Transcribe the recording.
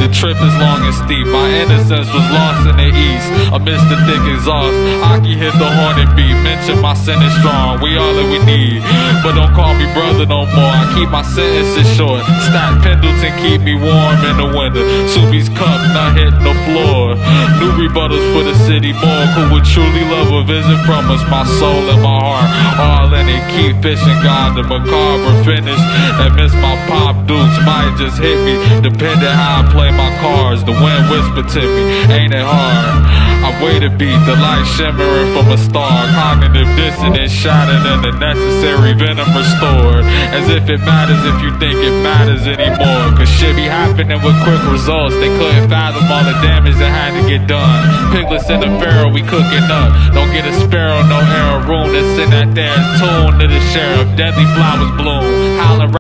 The trip is long and steep. My innocence was lost in the east. Amidst the thick exhaust, Aki hit the horn and beat. Mention my sentence strong, we all that we need. But don't call me brother no more. I keep my sentences short. Stack Pendleton keep me warm in the winter. Subi's cup not hitting the floor. New rebuttals for the city morgue. Who would truly love a visit from us? My soul and my heart, all in it. Keep fishing, God. The macabre finish and miss my pop dukes might just hit me. Depending how I play my cards. The wind whispered to me, ain't it hard? I wait a beat, the light shimmering from a star. Cognitive dissonance shattered and the necessary venom restored. As if it matters if you think it matters anymore. Cause shit be happening with quick results. They couldn't fathom all the damage that had to get done. Piglets in the barrel, we cooking up. Don't get a sparrow, no arrow room that's in that there tune to the sheriff. Deadly flowers bloom. Holler